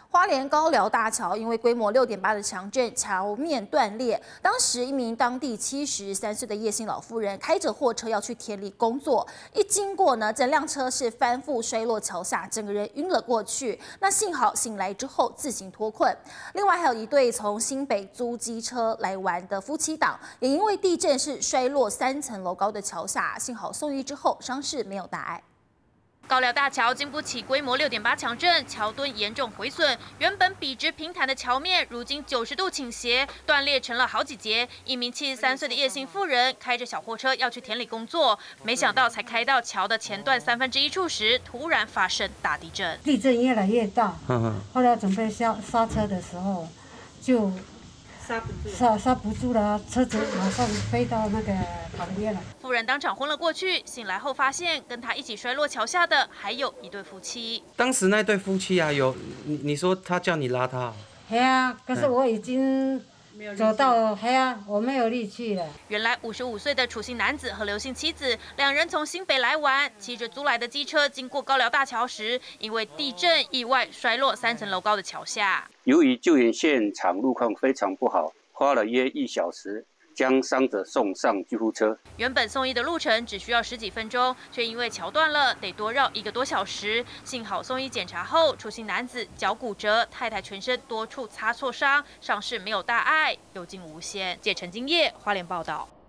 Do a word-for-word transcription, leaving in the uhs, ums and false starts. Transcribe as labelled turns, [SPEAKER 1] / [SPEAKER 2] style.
[SPEAKER 1] 花莲高寮大桥因为规模六点八的强震，桥面断裂。当时一名当地七十三岁的叶姓老妇人开着货车要去田里工作，一经过呢，整辆车是翻覆摔落桥下，整个人晕了过去。那幸好醒来之后自行脱困。另外还有一对从新北租机车来玩的夫妻档，也因为地震是摔落三层楼高的桥下，幸好送医之后伤势没有大碍。
[SPEAKER 2] 高寮大桥经不起规模六点八强震，桥墩严重毁损。原本笔直平坦的桥面，如今九十度倾斜，断裂成了好几截。一名七十三岁的叶姓妇人开着小货车要去田里工作，没想到才开到桥的前段三分之一处时，突然发生大地震。
[SPEAKER 3] 地震越来越大，后来准备刹刹车的时候，就。 刹不住，刹刹不住了，车子马上飞到那个旁边了。
[SPEAKER 2] 妇人当场昏了过去，醒来后发现跟她一起摔落桥下的还有一对夫妻。
[SPEAKER 4] 当时那对夫妻啊，有你你说他叫你拉他？
[SPEAKER 3] 对啊，可是我已经走到，对啊，我没有力气了。
[SPEAKER 2] 原来五十五岁的楚姓男子和刘姓妻子两人从新北来玩，骑着租来的机车经过高寮大桥时，因为地震意外摔落三层楼高的桥下。
[SPEAKER 5] 由于救援现场路况非常不好，花了约一小时将伤者送上救护车。
[SPEAKER 2] 原本送医的路程只需要十几分钟，却因为桥断了，得多绕一个多小时。幸好送医检查后，楚姓男子脚骨折，太太全身多处擦挫伤，伤势没有大碍，有惊无险。记者陈金叶花莲报道。